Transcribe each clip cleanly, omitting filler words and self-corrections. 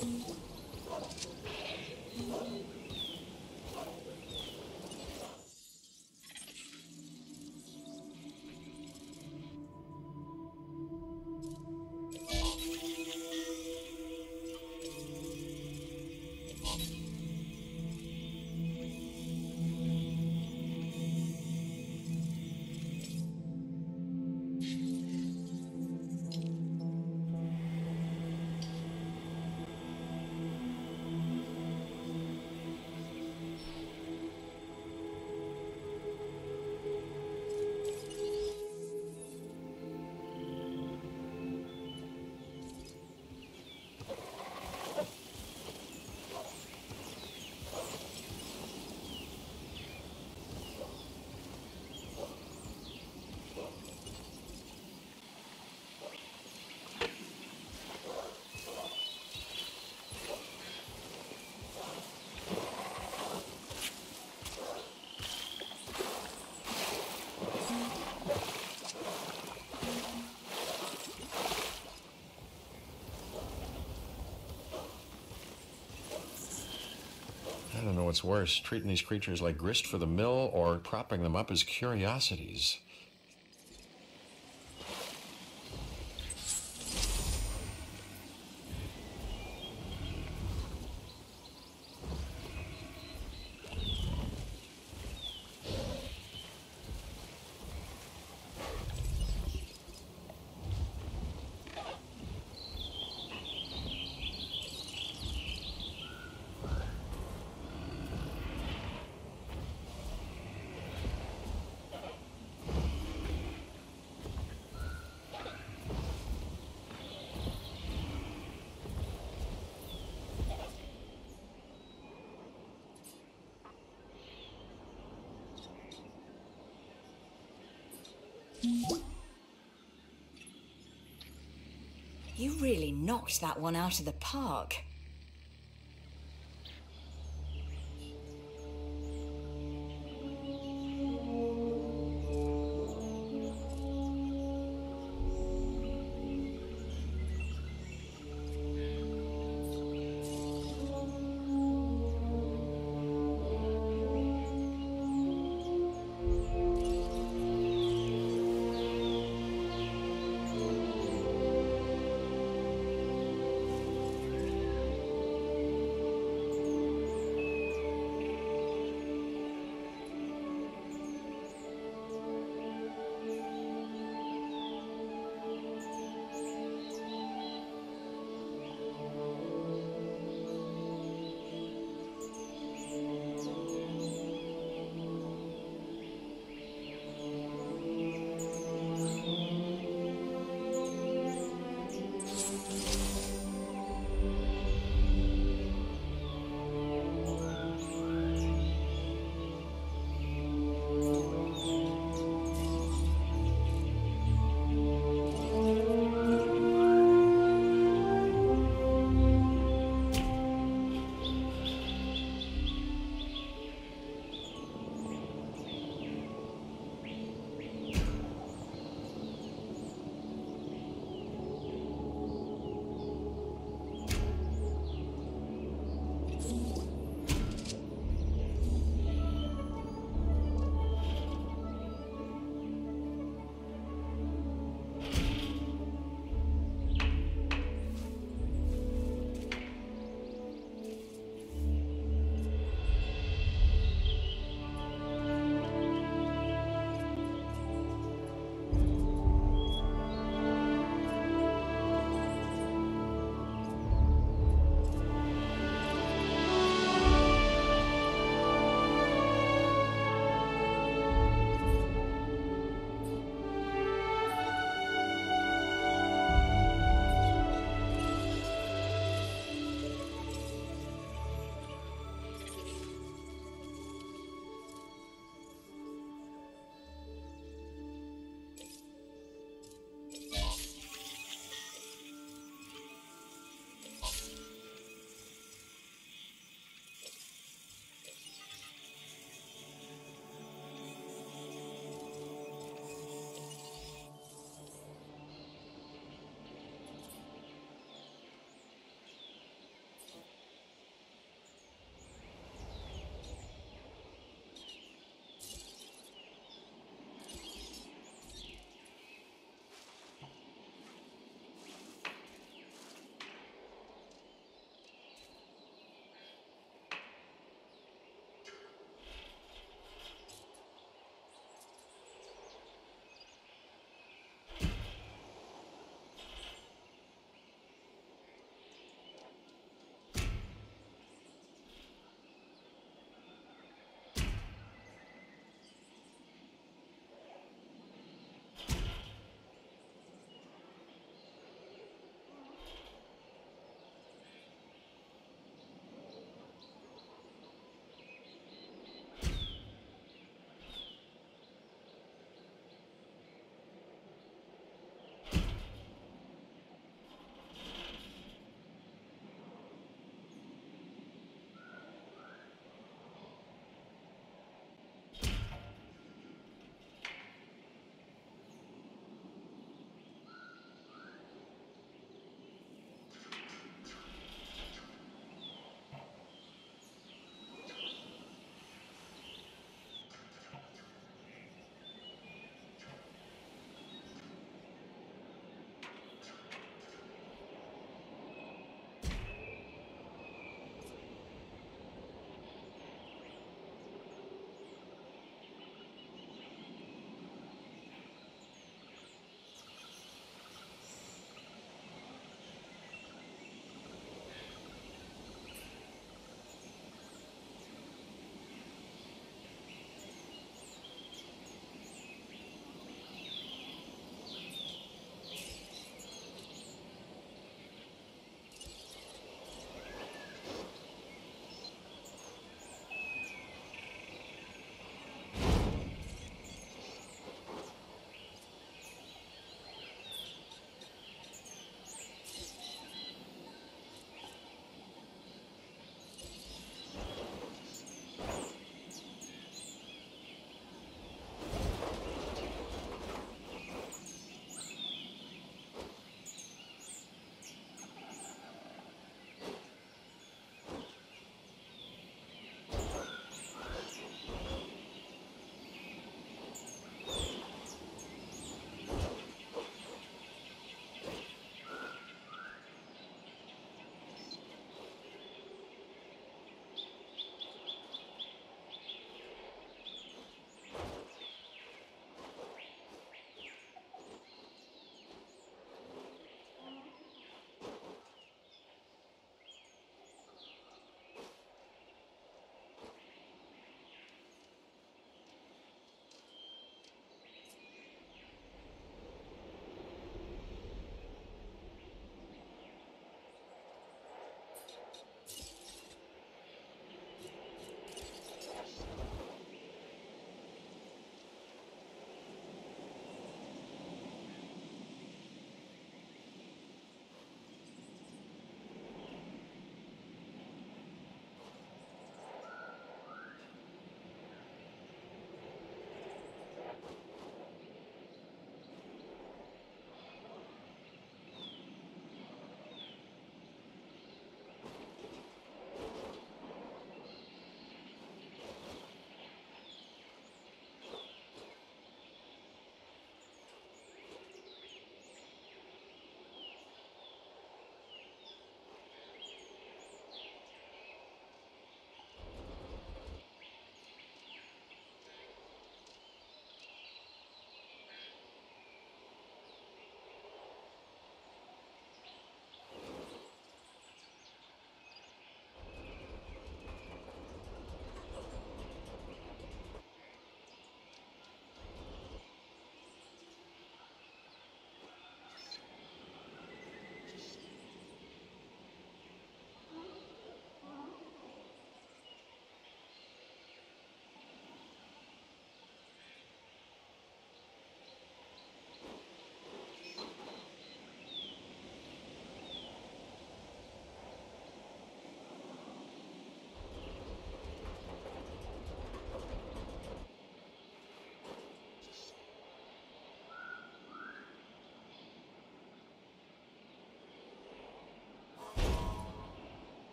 I don't know what's worse, treating these creatures like grist for the mill or propping them up as curiosities. You really knocked that one out of the park.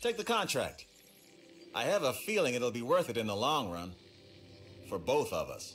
Take the contract. I have a feeling it'll be worth it in the long run. For both of us.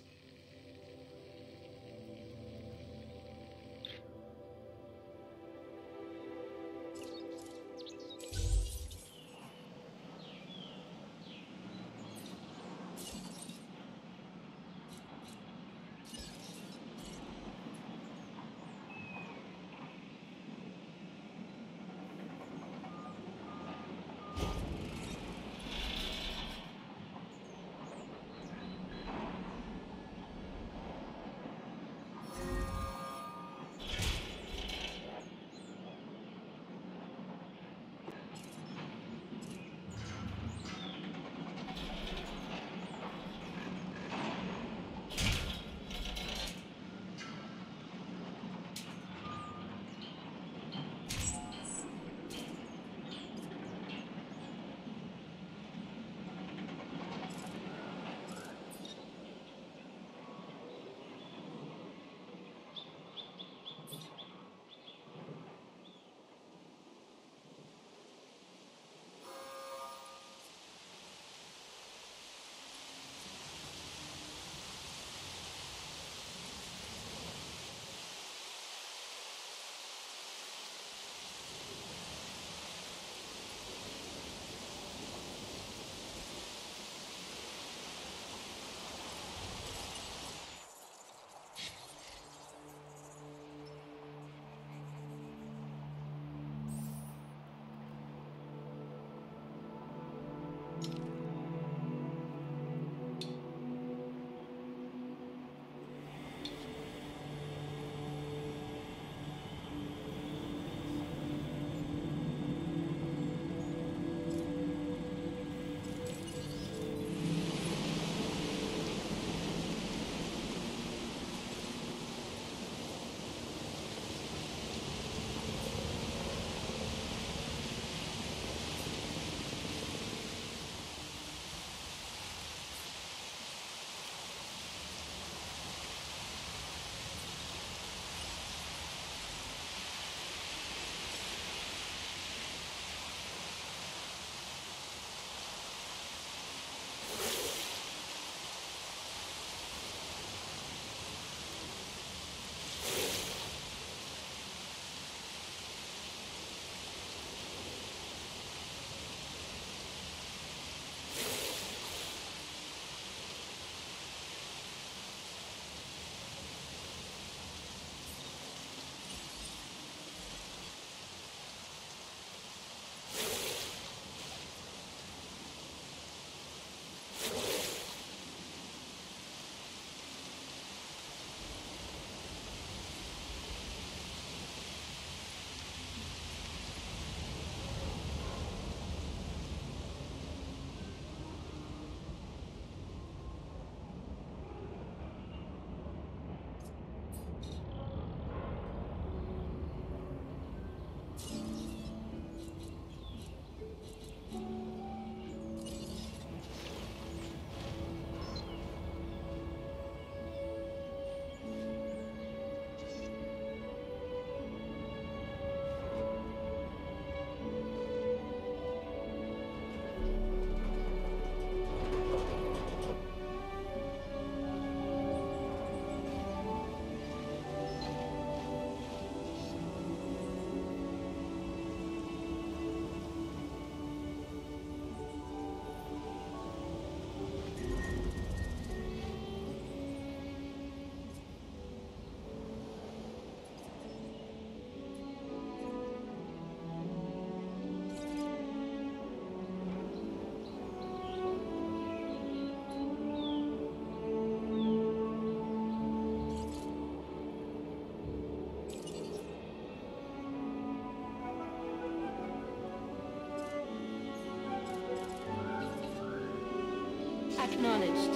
Acknowledged.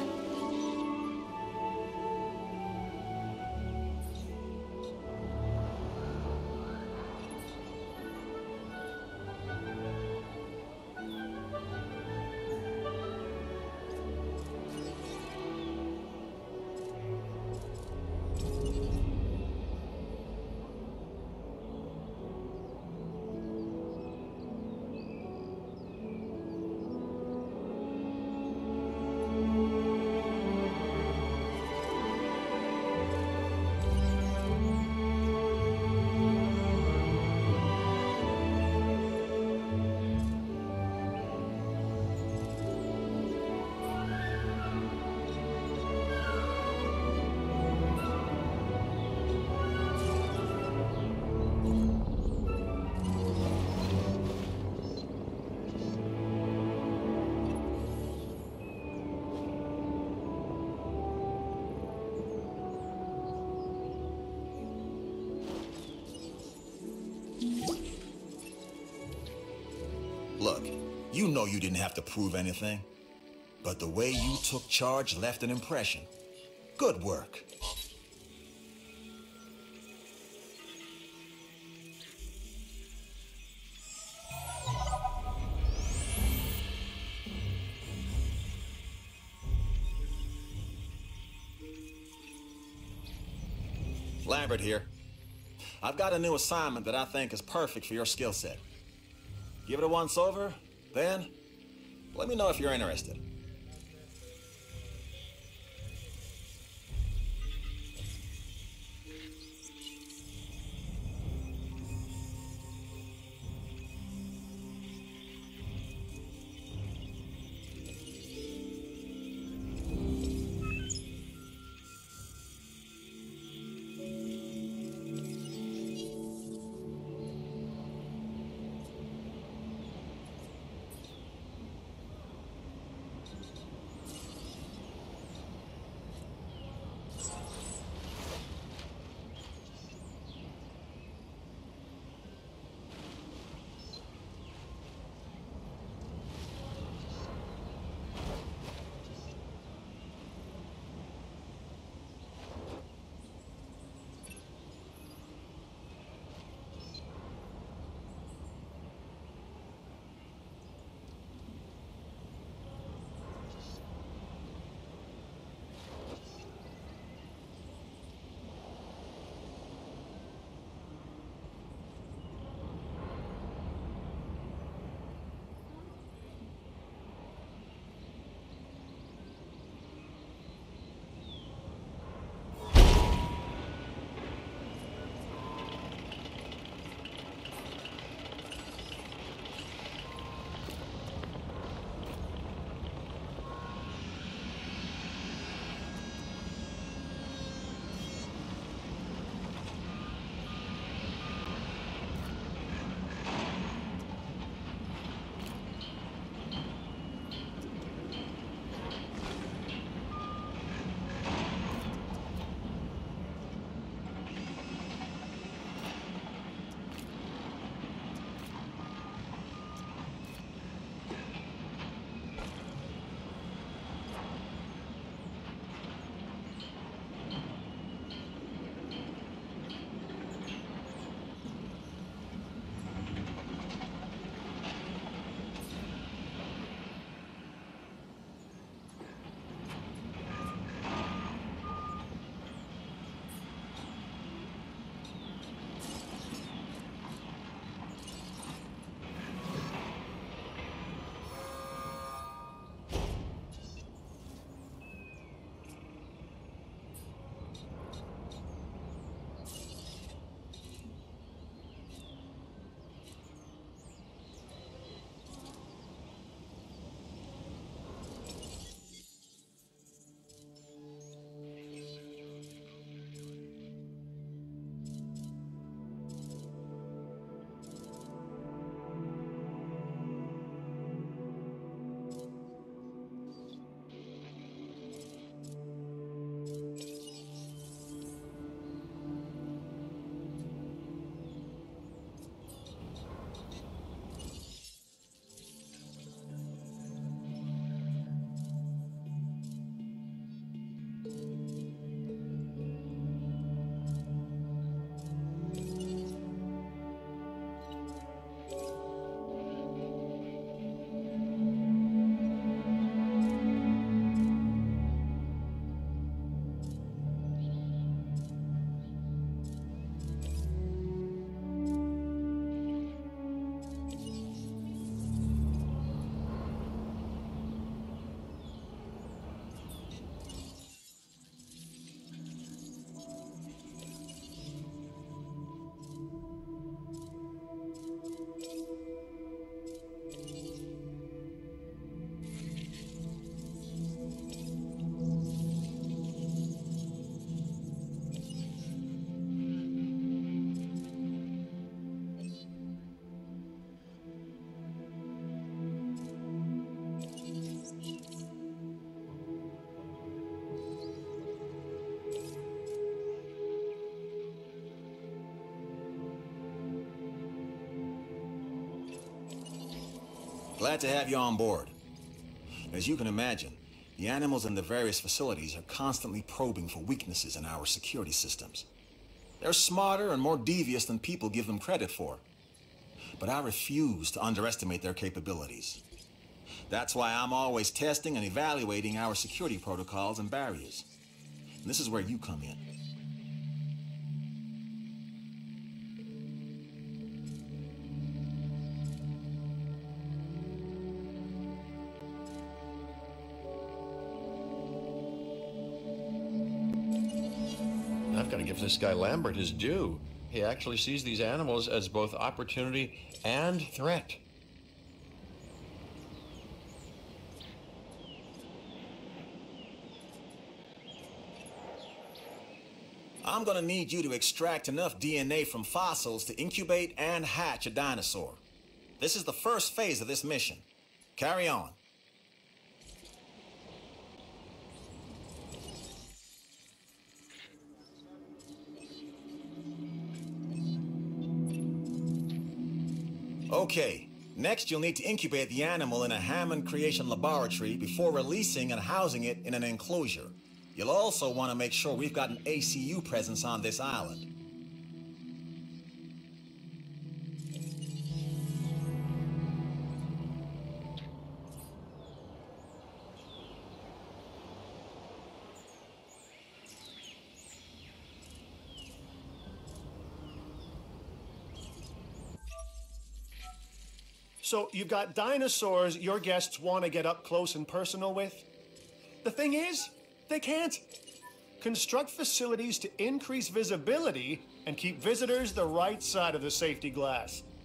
Look, you know you didn't have to prove anything. But the way you took charge left an impression. Good work. Lambert here. I've got a new assignment that I think is perfect for your skill set. Give it a once over, then let me know if you're interested. Glad to have you on board. As you can imagine, the animals in the various facilities are constantly probing for weaknesses in our security systems. They're smarter and more devious than people give them credit for. But I refuse to underestimate their capabilities. That's why I'm always testing and evaluating our security protocols and barriers. And this is where you come in. I've got to give this guy Lambert his due. He actually sees these animals as both opportunity and threat. I'm gonna need you to extract enough DNA from fossils to incubate and hatch a dinosaur. This is the first phase of this mission. Carry on. Okay, next you'll need to incubate the animal in a Hammond Creation Laboratory before releasing and housing it in an enclosure. You'll also want to make sure we've got an ACU presence on this island. So you've got dinosaurs your guests want to get up close and personal with? The thing is, they can't. Construct facilities to increase visibility and keep visitors the right side of the safety glass.